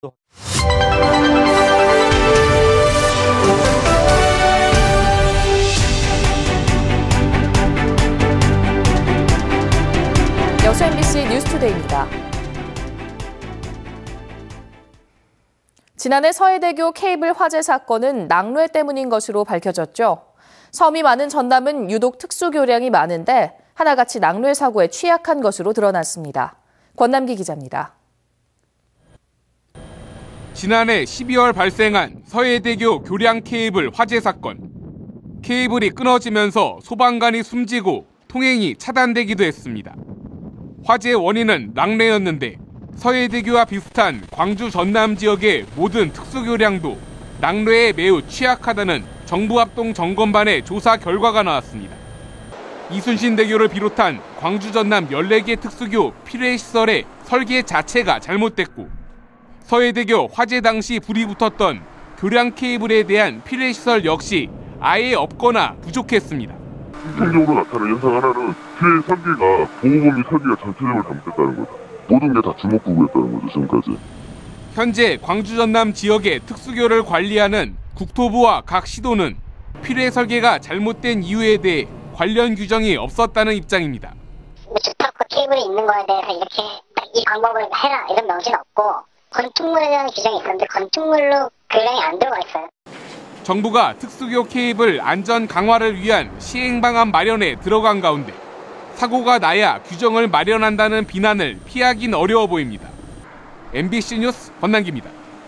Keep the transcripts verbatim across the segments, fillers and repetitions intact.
여수 엠비씨 뉴스투데이입니다. 지난해 서해대교 케이블 화재 사건은 낙뢰 때문인 것으로 밝혀졌죠. 섬이 많은 전남은 유독 특수교량이 많은데 하나같이 낙뢰 사고에 취약한 것으로 드러났습니다. 권남기 기자입니다. 지난해 십이월 발생한 서해대교 교량 케이블 화재 사건. 케이블이 끊어지면서 소방관이 숨지고 통행이 차단되기도 했습니다. 화재의 원인은 낙뢰였는데 서해대교와 비슷한 광주 전남 지역의 모든 특수교량도 낙뢰에 매우 취약하다는 정부합동 점검반의 조사 결과가 나왔습니다. 이순신대교를 비롯한 광주 전남 열네 개 특수교 피뢰시설의 설계 자체가 잘못됐고 서해대교 화재 당시 불이 붙었던 교량 케이블에 대한 피뢰시설 역시 아예 없거나 부족했습니다. 일상적으로 나타나는 현상 하나는 피해 설계가 보호범위 설계가 전체적으로 잘못됐다는 거죠. 모든 게 다 주먹구구였다는 거죠, 지금까지. 현재 광주 전남 지역의 특수교를 관리하는 국토부와 각 시도는 피뢰 설계가 잘못된 이유에 대해 관련 규정이 없었다는 입장입니다. 주파크 케이블이 있는 거에 대해서 이렇게 딱 이 방법을 해라 이런 명시는 없고 건축물에 대한 규정이 있었는데 건축물로 교량이 안 들어가 있어요. 정부가 특수교 케이블 안전 강화를 위한 시행 방안 마련에 들어간 가운데 사고가 나야 규정을 마련한다는 비난을 피하긴 어려워 보입니다. 엠비씨 뉴스 권남기입니다.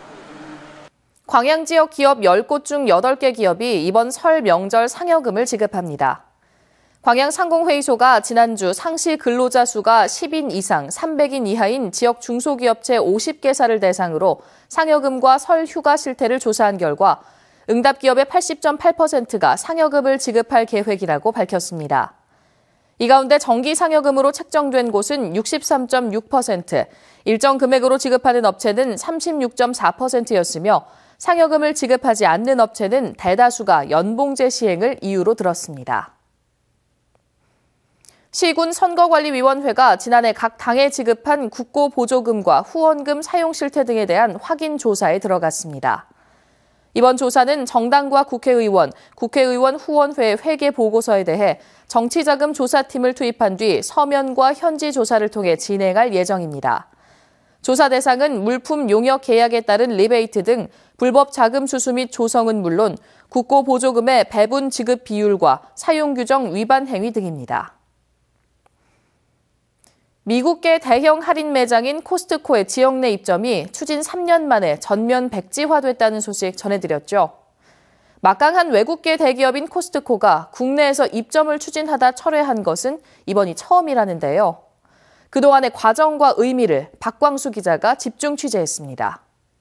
광양 지역 기업 열 곳 중 여덟 개 기업이 이번 설 명절 상여금을 지급합니다. 광양 상공회의소가 지난주 상시 근로자 수가 십 인 이상, 삼백 인 이하인 지역 중소기업체 오십 개사를 대상으로 상여금과 설 휴가 실태를 조사한 결과 응답 기업의 팔십 점 팔 퍼센트가 상여금을 지급할 계획이라고 밝혔습니다. 이 가운데 정기 상여금으로 책정된 곳은 육십삼 점 육 퍼센트, 일정 금액으로 지급하는 업체는 삼십육 점 사 퍼센트였으며 상여금을 지급하지 않는 업체는 대다수가 연봉제 시행을 이유로 들었습니다. 시군 선거관리위원회가 지난해 각 당에 지급한 국고보조금과 후원금 사용 실태 등에 대한 확인 조사에 들어갔습니다. 이번 조사는 정당과 국회의원, 국회의원 후원회 회계 보고서에 대해 정치자금 조사팀을 투입한 뒤 서면과 현지 조사를 통해 진행할 예정입니다. 조사 대상은 물품 용역 계약에 따른 리베이트 등 불법 자금 수수 및 조성은 물론 국고보조금의 배분 지급 비율과 사용 규정 위반 행위 등입니다. 미국계 대형 할인 매장인 코스트코의 지역 내 입점이 추진 삼 년 만에 전면 백지화됐다는 소식 전해드렸죠. 막강한 외국계 대기업인 코스트코가 국내에서 입점을 추진하다 철회한 것은 이번이 처음이라는데요. 그동안의 과정과 의미를 박광수 기자가 집중 취재했습니다.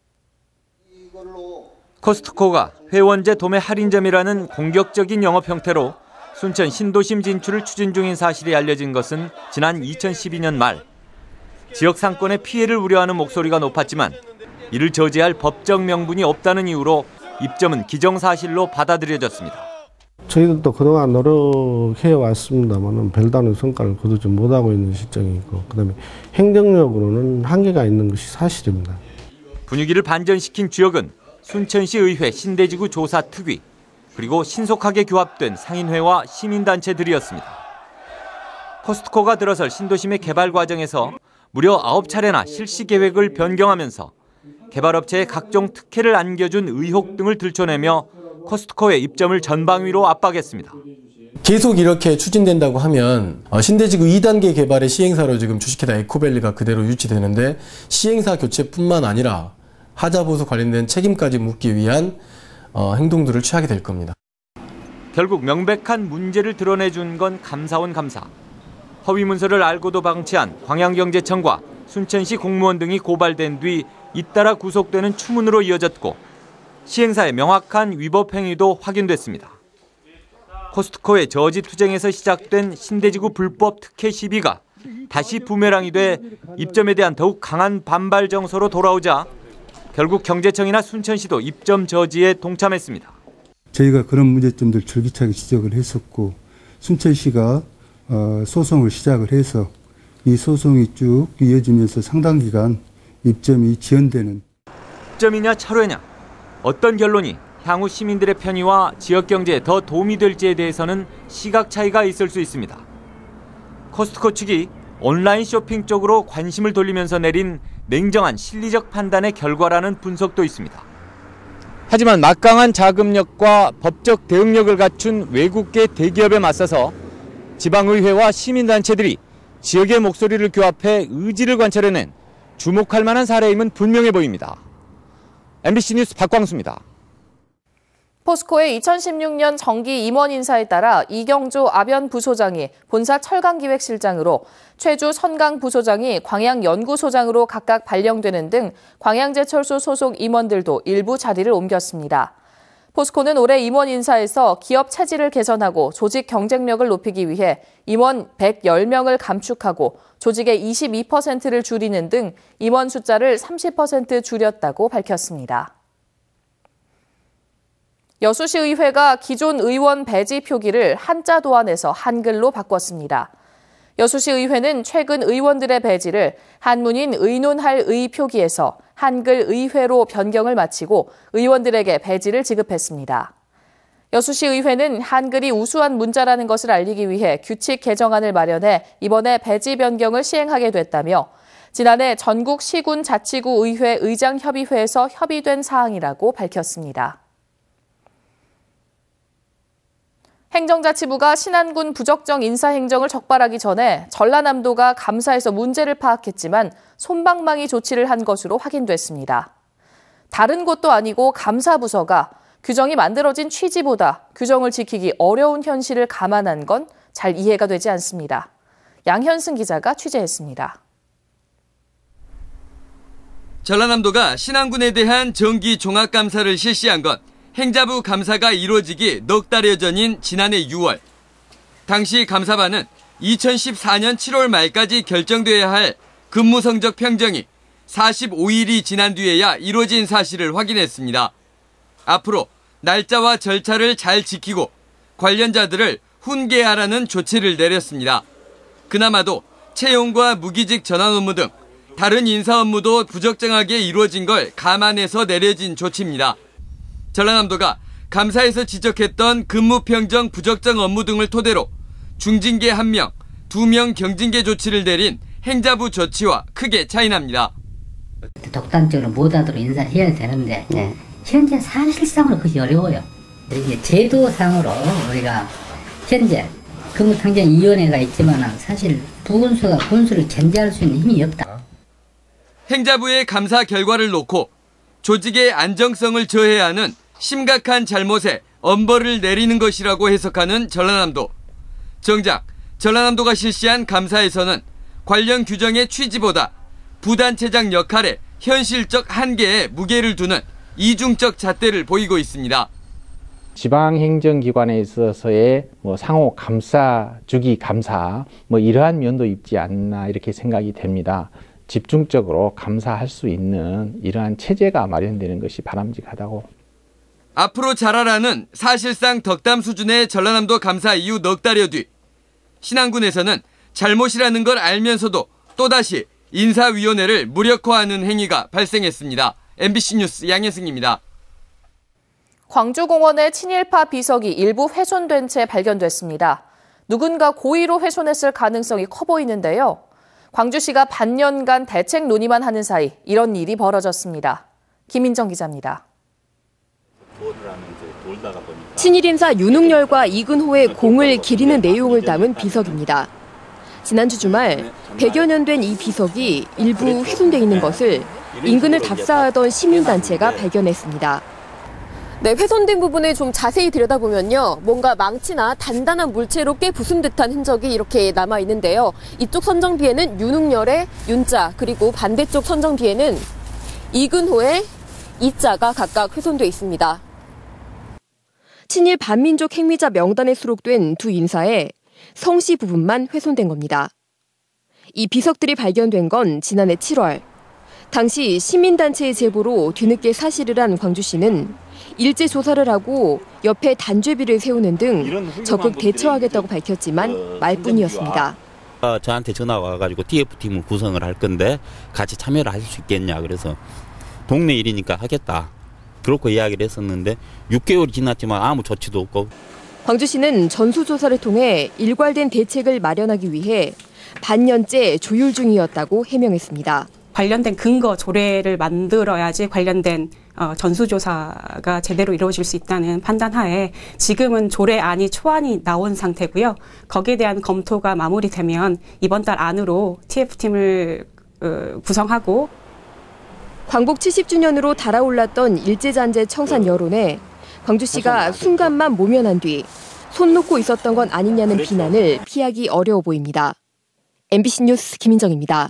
코스트코가 회원제 도매 할인점이라는 공격적인 영업 형태로 순천 신도심 진출을 추진 중인 사실이 알려진 것은 지난 이천십이 년 말. 지역 상권의 피해를 우려하는 목소리가 높았지만 이를 저지할 법적 명분이 없다는 이유로 입점은 기정사실로 받아들여졌습니다. 저희들도 그동안 노력해 왔습니다만 별다른 성과를 거두지 못하고 있는 실정이고 그다음에 행정력으로는 한계가 있는 것이 사실입니다. 분위기를 반전시킨 주역은 순천시 의회 신대지구 조사특위 그리고 신속하게 규합된 상인회와 시민단체들이었습니다. 코스트코가 들어설 신도심의 개발 과정에서 무려 아홉 차례나 실시 계획을 변경하면서 개발업체에 각종 특혜를 안겨준 의혹 등을 들춰내며 코스트코의 입점을 전방위로 압박했습니다. 계속 이렇게 추진된다고 하면 신대지구 이 단계 개발의 시행사로 지금 주식회사 에코밸리가 그대로 유치되는데 시행사 교체뿐만 아니라 하자보수 관련된 책임까지 묻기 위한 어, 행동들을 취하게 될 겁니다. 결국 명백한 문제를 드러내준 건 감사원 감사. 허위 문서를 알고도 방치한 광양경제청과 순천시 공무원 등이 고발된 뒤 잇따라 구속되는 추문으로 이어졌고 시행사의 명확한 위법 행위도 확인됐습니다. 코스트코의 저지 투쟁에서 시작된 신대지구 불법 특혜 시비가 다시 부메랑이 돼 입점에 대한 더욱 강한 반발 정서로 돌아오자 결국 경제청이나 순천시도 입점 저지에 동참했습니다. 저희가 그런 문제점들 줄기차게 지적을 했었고 순천시가 소송을 시작을 해서 이 소송이 쭉 이어지면서 상당 기간 입점이 지연되는. 득점이냐 철회냐, 어떤 결론이 향후 시민들의 편의와 지역 경제에 더 도움이 될지에 대해서는 시각 차이가 있을 수 있습니다. 코스트코 측이 온라인 쇼핑 쪽으로 관심을 돌리면서 내린 냉정한 실리적 판단의 결과라는 분석도 있습니다. 하지만 막강한 자금력과 법적 대응력을 갖춘 외국계 대기업에 맞서서 지방의회와 시민단체들이 지역의 목소리를 규합해 의지를 관철해낸 주목할 만한 사례임은 분명해 보입니다. 엠비씨 뉴스 박광수입니다. 포스코의 이천십육 년 정기 임원 인사에 따라 이경조 아변 부소장이 본사 철강기획실장으로, 최주 선강 부소장이 광양연구소장으로 각각 발령되는 등 광양제철소 소속 임원들도 일부 자리를 옮겼습니다. 포스코는 올해 임원 인사에서 기업 체질을 개선하고 조직 경쟁력을 높이기 위해 임원 백십 명을 감축하고 조직의 이십이 퍼센트를 줄이는 등 임원 숫자를 삼십 퍼센트 줄였다고 밝혔습니다. 여수시 의회가 기존 의원 배지 표기를 한자 도안에서 한글로 바꿨습니다. 여수시 의회는 최근 의원들의 배지를 한문인 의논할 의 표기에서 한글 의회로 변경을 마치고 의원들에게 배지를 지급했습니다. 여수시 의회는 한글이 우수한 문자라는 것을 알리기 위해 규칙 개정안을 마련해 이번에 배지 변경을 시행하게 됐다며, 지난해 전국 시군 자치구 의회 의장협의회에서 협의된 사항이라고 밝혔습니다. 행정자치부가 신안군 부적정 인사행정을 적발하기 전에 전라남도가 감사에서 문제를 파악했지만 솜방망이 조치를 한 것으로 확인됐습니다. 다른 곳도 아니고 감사부서가 규정이 만들어진 취지보다 규정을 지키기 어려운 현실을 감안한 건 잘 이해가 되지 않습니다. 양현승 기자가 취재했습니다. 전라남도가 신안군에 대한 정기 종합감사를 실시한 건 행자부 감사가 이루어지기 넉 달여 전인 지난해 유월. 당시 감사반은 이천십사 년 칠월 말까지 결정돼야 할 근무 성적 평정이 사십오 일이 지난 뒤에야 이루어진 사실을 확인했습니다. 앞으로 날짜와 절차를 잘 지키고 관련자들을 훈계하라는 조치를 내렸습니다. 그나마도 채용과 무기직 전환 업무 등 다른 인사 업무도 부적정하게 이루어진 걸 감안해서 내려진 조치입니다. 전라남도가 감사에서 지적했던 근무평정 부적정 업무 등을 토대로 중징계 한 명, 두 명 경징계 조치를 내린 행자부 조치와 크게 차이납니다. 독단적으로 못하도록 인사해야 되는데 네. 현재 사실상으로 그것이 어려워요. 이게 제도상으로 우리가 현재 근무평정위원회가 있지만 사실 부군수가 군수를 견제할 수 있는 힘이 없다. 행자부의 감사 결과를 놓고 조직의 안정성을 저해야 하는 심각한 잘못에 엄벌을 내리는 것이라고 해석하는 전라남도. 정작 전라남도가 실시한 감사에서는 관련 규정의 취지보다 부단체장 역할에 현실적 한계에 무게를 두는 이중적 잣대를 보이고 있습니다. 지방행정기관에 있어서의 뭐 상호 감사, 주기 감사, 뭐 이러한 면도 있지 않나 이렇게 생각이 됩니다. 집중적으로 감사할 수 있는 이러한 체제가 마련되는 것이 바람직하다고. 앞으로 잘하라는 사실상 덕담 수준의 전라남도 감사 이후 넉 달여 뒤 신안군에서는 잘못이라는 걸 알면서도 또다시 인사위원회를 무력화하는 행위가 발생했습니다. 엠비씨 뉴스 양혜승입니다. 광주공원의 친일파 비석이 일부 훼손된 채 발견됐습니다. 누군가 고의로 훼손했을 가능성이 커 보이는데요. 광주시가 반년간 대책 논의만 하는 사이 이런 일이 벌어졌습니다. 김인정 기자입니다. 친일인사 윤웅열과 이근호의 공을 기리는 내용을 담은 비석입니다. 지난주 주말 백여 년 된 이 비석이 일부 훼손돼 있는 것을 인근을 답사하던 시민단체가 발견했습니다. 네, 훼손된 부분을 좀 자세히 들여다보면요. 뭔가 망치나 단단한 물체로 꽤 부순 듯한 흔적이 이렇게 남아 있는데요. 이쪽 선정비에는 윤웅열의 윤자, 그리고 반대쪽 선정비에는 이근호의 이자가 각각 훼손돼 있습니다. 친일 반민족 행위자 명단에 수록된 두 인사의 성씨 부분만 훼손된 겁니다. 이 비석들이 발견된 건 지난해 칠월. 당시 시민단체의 제보로 뒤늦게 사실을 한 광주시는 일제 조사를 하고 옆에 단죄비를 세우는 등 적극 대처하겠다고 밝혔지만 말뿐이었습니다. 저한테 전화가 와가지고 티에프팀을 구성을 할 건데 같이 참여를 하실 수 있겠냐. 그래서 동네 일이니까 하겠다. 그렇게 이야기를 했었는데 육 개월이 지났지만 아무 조치도 없고. 광주시는 전수조사를 통해 일괄된 대책을 마련하기 위해 반년째 조율 중이었다고 해명했습니다. 관련된 근거 조례를 만들어야지 관련된 어, 전수조사가 제대로 이루어질 수 있다는 판단하에 지금은 조례안이 초안이 나온 상태고요. 거기에 대한 검토가 마무리되면 이번 달 안으로 티에프팀을 어, 구성하고 광복 칠십 주년으로 달아올랐던 일제잔재 청산 여론에 광주시가 순간만 모면한 뒤 손 놓고 있었던 건 아니냐는 비난을 피하기 어려워 보입니다. 엠비씨 뉴스 김인정입니다.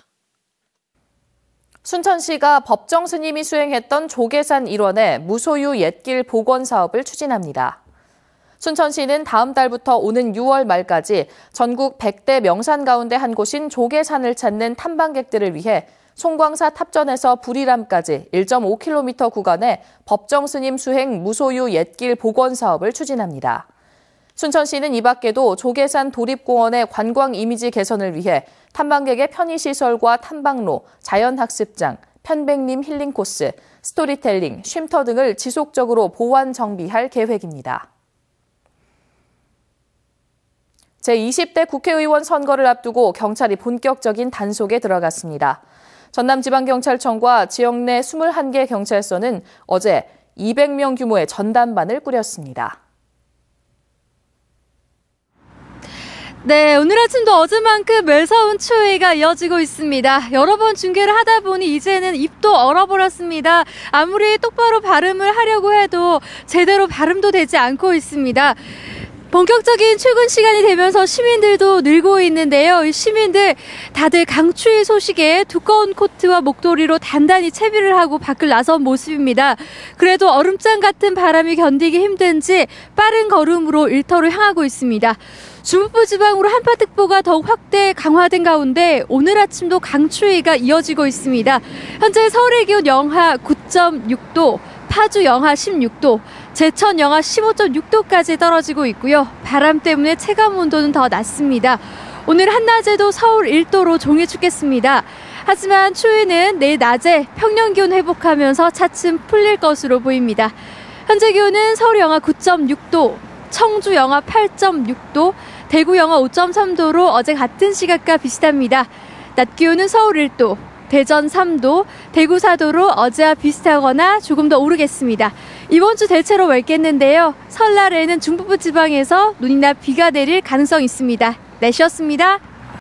순천시가 법정 스님이 수행했던 조계산 일원의 무소유 옛길 복원 사업을 추진합니다. 순천시는 다음 달부터 오는 유월 말까지 전국 백 대 명산 가운데 한 곳인 조계산을 찾는 탐방객들을 위해 송광사 탑전에서 부리람까지 일 점 오 킬로미터 구간에 법정 스님 수행 무소유 옛길 복원 사업을 추진합니다. 순천시는 이 밖에도 조계산 도립공원의 관광 이미지 개선을 위해 탐방객의 편의시설과 탐방로, 자연학습장, 편백림 힐링 코스, 스토리텔링, 쉼터 등을 지속적으로 보완 정비할 계획입니다. 제이십 대 국회의원 선거를 앞두고 경찰이 본격적인 단속에 들어갔습니다. 전남지방경찰청과 지역 내 이십일 개 경찰서는 어제 이백 명 규모의 전담반을 꾸렸습니다. 네, 오늘 아침도 어제만큼 매서운 추위가 이어지고 있습니다. 여러 번 중계를 하다 보니 이제는 입도 얼어버렸습니다. 아무리 똑바로 발음을 하려고 해도 제대로 발음도 되지 않고 있습니다. 본격적인 출근 시간이 되면서 시민들도 늘고 있는데요. 이 시민들 다들 강추위 소식에 두꺼운 코트와 목도리로 단단히 채비를 하고 밖을 나선 모습입니다. 그래도 얼음장 같은 바람이 견디기 힘든지 빠른 걸음으로 일터를 향하고 있습니다. 중북부 지방으로 한파특보가 더욱 확대 강화된 가운데 오늘 아침도 강추위가 이어지고 있습니다. 현재 서울의 기온 영하 구 점 육 도, 파주 영하 십육 도, 제천 영하 십오 점 육 도까지 떨어지고 있고요. 바람 때문에 체감 온도는 더 낮습니다. 오늘 한낮에도 서울 일 도로 종일 춥겠습니다. 하지만 추위는 내일 낮에 평년 기온 회복하면서 차츰 풀릴 것으로 보입니다. 현재 기온은 서울 영하 구 점 육 도, 청주 영하 팔 점 육 도, 대구 영하 오 점 삼 도로 어제 같은 시각과 비슷합니다. 낮 기온은 서울 일 도, 대전 삼 도, 대구 사 도로 어제와 비슷하거나 조금 더 오르겠습니다. 이번 주 대체로 맑겠는데요. 설날에는 중북부 지방에서 눈이나 비가 내릴 가능성이 있습니다. 날씨였습니다.